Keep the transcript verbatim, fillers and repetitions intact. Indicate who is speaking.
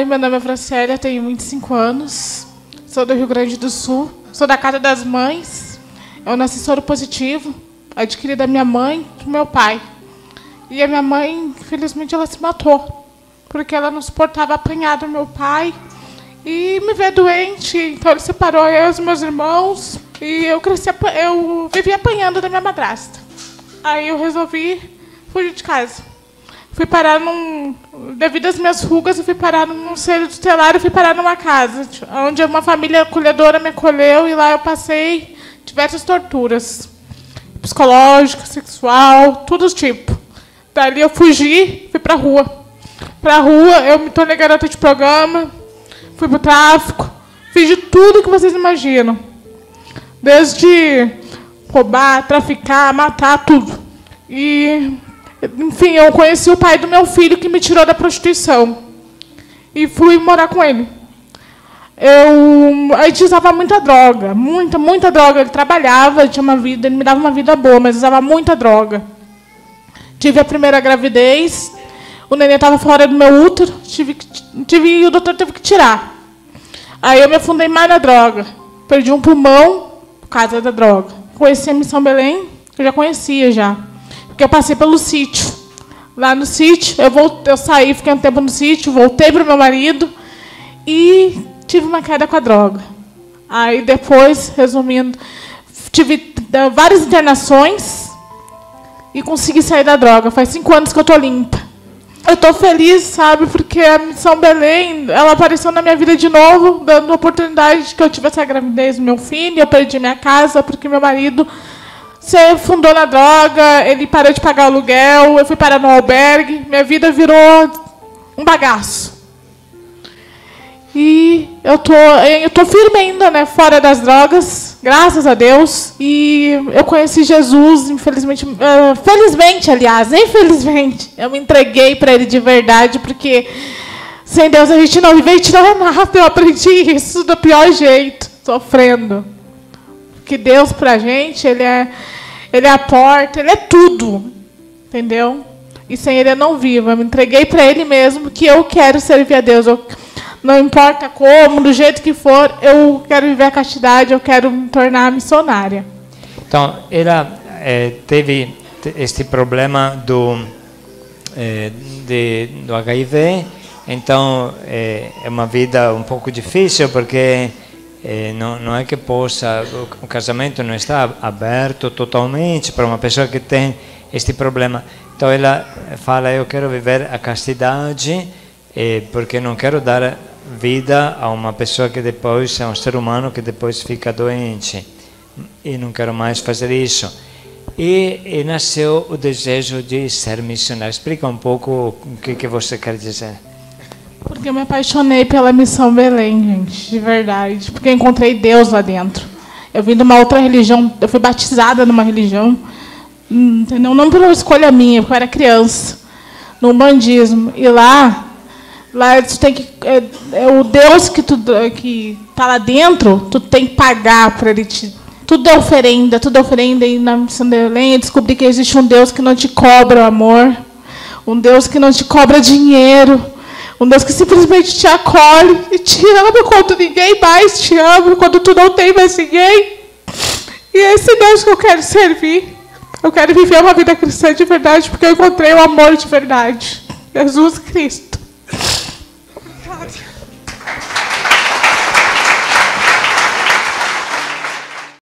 Speaker 1: Oi, meu nome é Francélia, tenho vinte e cinco anos, sou do Rio Grande do Sul, sou da Casa das Mães. Eu nasci soro positivo, adquiri da minha mãe e do meu pai. E a minha mãe, infelizmente, ela se matou, porque ela não suportava apanhar do meu pai e me ver doente. Então ele separou eu e os meus irmãos e eu cresci, eu vivi apanhando da minha madrasta. Aí eu resolvi fugir de casa. Fui parar num... Devido às minhas rugas, eu fui parar num centro tutelar, eu fui parar numa casa, onde uma família acolhedora me acolheu, e lá eu passei diversas torturas. Psicológica, sexual, todo tipo. Dali eu fugi, fui pra rua. Pra rua, eu me tornei garota de programa, fui pro tráfico, fiz de tudo que vocês imaginam. Desde roubar, traficar, matar, tudo. E... Enfim, eu conheci o pai do meu filho, que me tirou da prostituição. E fui morar com ele. Eu, a gente usava muita droga, muita, muita droga. Ele trabalhava, tinha uma vida, ele me dava uma vida boa, mas usava muita droga. Tive a primeira gravidez, o neném estava fora do meu útero, tive, tive, e o doutor teve que tirar. Aí eu me afundei mais na droga. Perdi um pulmão por causa da droga. Conheci a Missão Belém, eu já conhecia já. Porque eu passei pelo sítio. Lá no sítio, eu, voltei, eu saí, fiquei um tempo no sítio, voltei para o meu marido e tive uma queda com a droga. Aí depois, resumindo, tive várias internações e consegui sair da droga. Faz cinco anos que eu estou limpa. Eu estou feliz, sabe, porque a Missão Belém, ela apareceu na minha vida de novo, dando a oportunidade de que eu tivesse a gravidez do meu filho, eu perdi minha casa porque meu marido... Você fundou na droga, ele parou de pagar o aluguel, eu fui parar no albergue, minha vida virou um bagaço. E eu tô, eu tô firme ainda, né, fora das drogas, graças a Deus. E eu conheci Jesus, infelizmente, uh, felizmente, aliás, infelizmente, eu me entreguei para ele de verdade, porque sem Deus a gente não vive, a gente não é nada. Eu aprendi isso do pior jeito, sofrendo. Que Deus pra gente, ele é, ele é a porta, ele é tudo, entendeu? E sem ele eu não vivo. Eu me entreguei para ele mesmo, que eu quero servir a Deus. Eu, não importa como, do jeito que for, eu quero viver a castidade, eu quero me tornar missionária.
Speaker 2: Então, ela eh, teve este problema do, eh, de, do H I V, então eh, é uma vida um pouco difícil, porque... Eh, não, não é que possa, o, o casamento não está aberto totalmente para uma pessoa que tem este problema. Então ela fala, eu quero viver a castidade eh, porque não quero dar vida a uma pessoa que depois, a um ser humano que depois fica doente. E não quero mais fazer isso. E, e nasceu o desejo de ser missionário. Explica um pouco o que, que você quer dizer.
Speaker 1: Porque eu me apaixonei pela Missão Belém, gente, de verdade. Porque eu encontrei Deus lá dentro. Eu vim de uma outra religião, eu fui batizada numa religião, entendeu? Não por uma escolha minha, porque eu era criança, no umbandismo. E lá, lá tu tem que, é, é o Deus que tu que tá lá dentro, tu tem que pagar para ele te... Tudo é oferenda, tudo é oferenda. E na Missão Belém eu descobri que existe um Deus que não te cobra o amor, um Deus que não te cobra dinheiro, um Deus que simplesmente te acolhe e te ama quando ninguém mais te ama, quando tu não tem mais ninguém. E é esse Deus que eu quero servir. Eu quero viver uma vida cristã de verdade, porque eu encontrei o amor de verdade. Jesus Cristo.